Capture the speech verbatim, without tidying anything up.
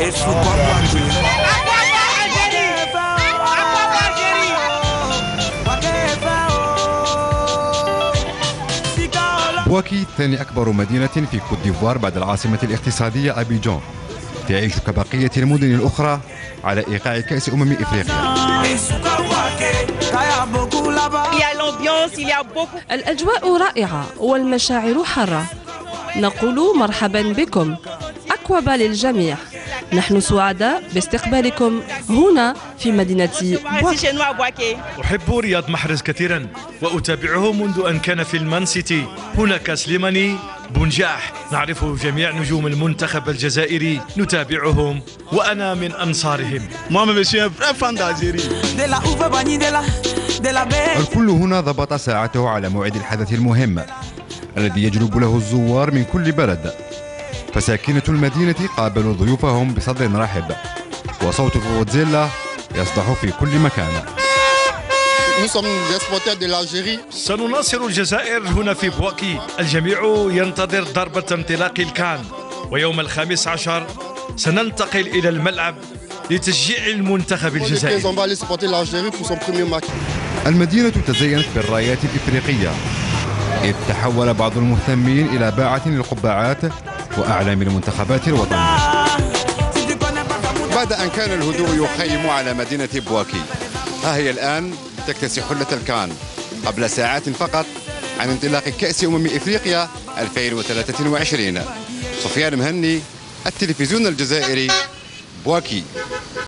بواكي ثاني أكبر مدينة في كوت ديفوار بعد العاصمة الاقتصادية أبيجان، تعيش كبقية المدن الأخرى على إيقاع كأس أمم إفريقيا. الأجواء رائعة والمشاعر حارة. نقول مرحبا بكم، أكوابا للجميع. نحن سعداء باستقبالكم هنا في مدينة بواكي. أحب رياض محرز كثيرا وأتابعه منذ أن كان في المان سيتي. هناك سليماني بنجاح، نعرف جميع نجوم المنتخب الجزائري، نتابعهم وأنا من أنصارهم. الكل هنا ضبط ساعته على موعد الحدث المهم الذي يجلب له الزوار من كل بلد، فساكنة المدينة قابلوا ضيوفهم بصدر رحب، وصوت فوتزيلا يصدح في كل مكان. سنناصر الجزائر هنا في بواكي. الجميع ينتظر ضربة انطلاق الكان، ويوم الخامس عشر سننتقل إلى الملعب لتشجيع المنتخب الجزائري. المدينة تزينت بالرايات الإفريقية، إذ تحول بعض المهتمين إلى باعة للقبعات وأعلام المنتخبات الوطنية. بعد أن كان الهدوء يخيم على مدينة بواكي، ها هي الآن تكتسي حلة الكان قبل ساعات فقط عن انطلاق كأس أمم إفريقيا ألفين وثلاثة وعشرين. سفيان مهني، التلفزيون الجزائري، بواكي.